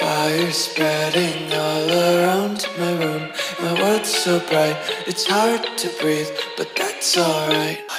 Fire spreading all around my room. My world's so bright, it's hard to breathe, but that's alright.